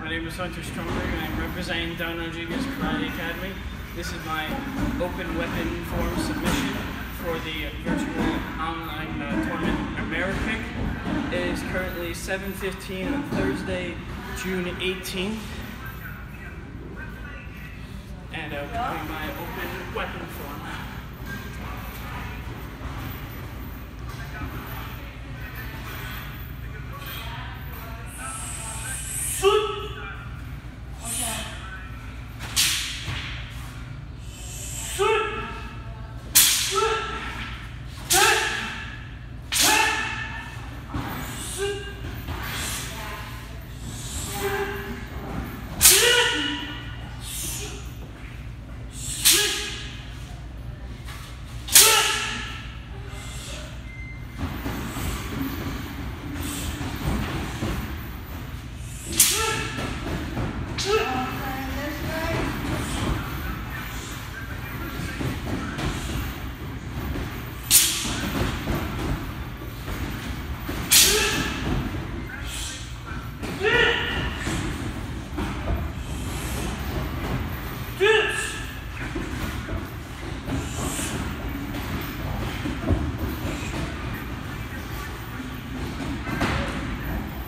name is Hunter Stromberg and I'm representing Don Rodriguez Karate Academy. This is my open weapon form submission for the virtual online tournament Amerikick. It is currently 7:15 on Thursday, June 18th. And we're doing my open weapon form.